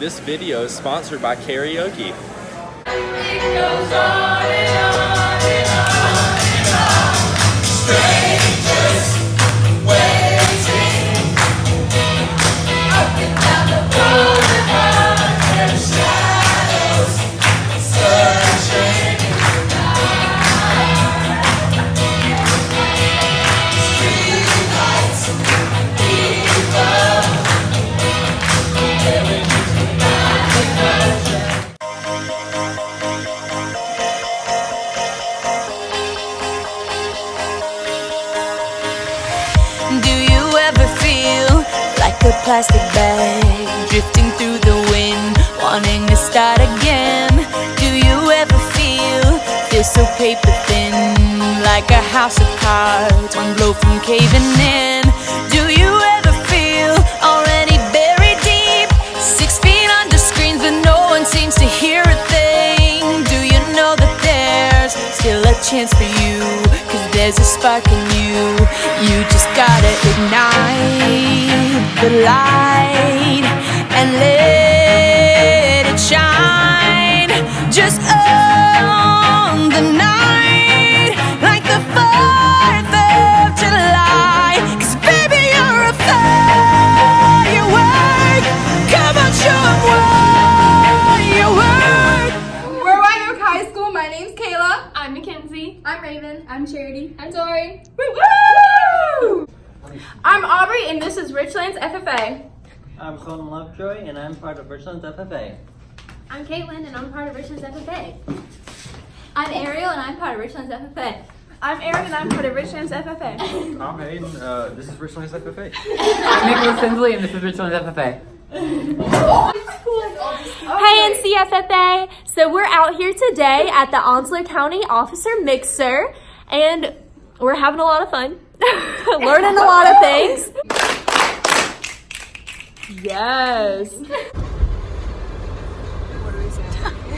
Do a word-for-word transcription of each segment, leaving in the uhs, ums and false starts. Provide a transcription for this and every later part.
This video is sponsored by karaoke. It goes on and on and on and on. Strangers waiting up and down the boulevard. There's shadows searching in the night. Street lights, people, there is nothing urgent. A plastic bag drifting through the wind, wanting to start again. Do you ever feel, feel so paper thin, like a house of cards, one blow from caving in? Do you ever feel already buried deep, six feet under screens but no one seems to hear a thing? Do you know that there's still a chance for you, cause there's a spark in you, you just gotta ignite the light and let it shine. Just on the night, like the fourth of July. Cause baby, you're a firework. Come on, show 'em what you work. We're White Oak High School. My name's Kayla. I'm Mackenzie. I'm Raven. I'm Charity. I'm Tori. Woo woo! I'm Aubrey, and this is Richlands F F A. I'm Colton Lovejoy, and I'm part of Richlands F F A. I'm Caitlin, and I'm part of Richlands F F A. I'm Ariel, and I'm part of Richlands F F A. I'm Erin, and I'm part of Richlands F F A. I'm Hayden. Uh, this is Richlands F F A. I'm Nicholas Finley, and this is Richlands F F A. Hey N C F F A! So we're out here today at the Onslow County Officer Mixer, and we're having a lot of fun. Learning a lot of things. Yes. What do we say?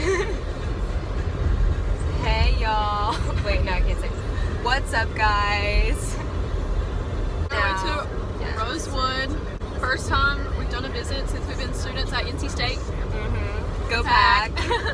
Hey y'all. Wait, no, I can't say. What's up, guys? We're going to yes. Rosewood. First time we've done a visit since we've been students at N C State. Mm-hmm. Go Pack.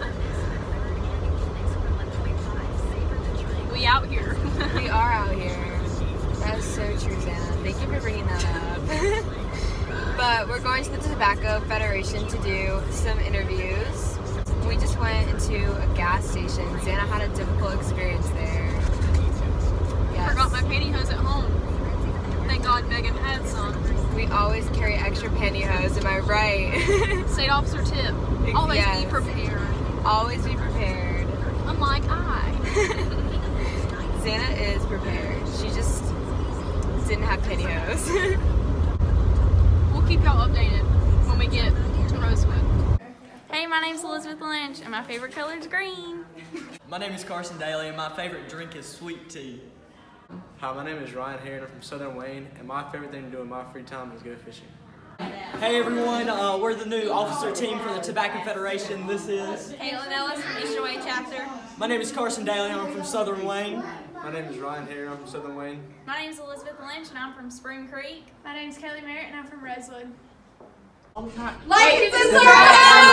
We out here. We are out here. That is so true, Zannah. Thank you for bringing that up. But we're going to the Tobacco Federation to do some interviews. We just went into a gas station. Zannah had a difficult experience there. Yes. Forgot my pantyhose at home. Thank God Megan had some. We always carry extra pantyhose, am I right? State officer tip. Always yes. be prepared. Always be prepared. Unlike I. Zannah is prepared. She just didn't have pantyhose. We'll keep y'all updated when we get to Rosewood. Hey, my name's Elizabeth Lynch, and my favorite color is green. My name is Carson Daly, and my favorite drink is sweet tea. Hi, my name is Ryan Herron. I'm from Southern Wayne, and my favorite thing to do in my free time is go fishing. Hey everyone, uh, we're the new officer team for the Tobacco Federation. This is Caitlin Ellis from Eastern Wayne chapter. My name is Carson Daly, I'm from Southern Wayne. My name is Ryan Herron. I'm from Southern Wayne. My name's Elizabeth Lynch, and I'm from Spring Creek. My name's Kelly Merritt, and I'm from Rosewood. Like and subscribe!